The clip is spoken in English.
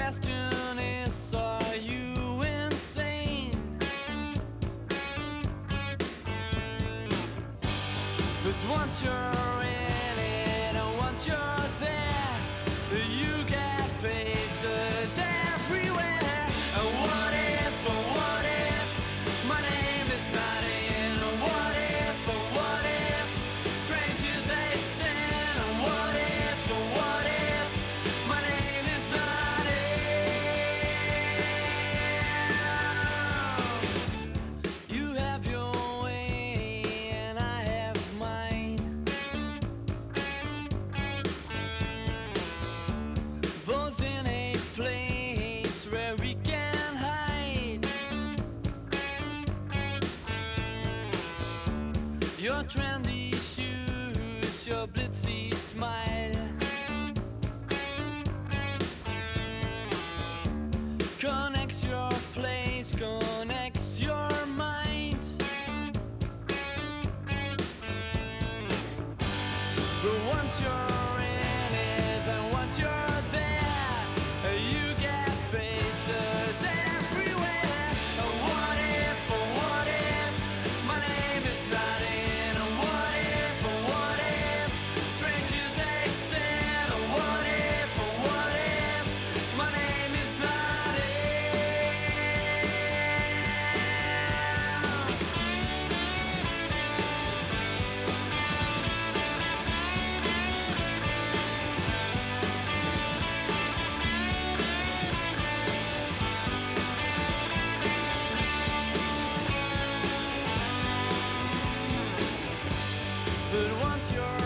question is, are you insane? But once you're in it and once you're there, you get faces everywhere. And what if my name is not in? What if strangers they sin? And what if my name is not in? You have your way and I have mine. Both in a place where we can hide. Your trendy shoes, your blitzy smile connects your place, connects your mind. But once you're in it and once you're there, you get faces everywhere. And what if my name is not in? And what if strangers they sin? And what if my name is not in? But once you're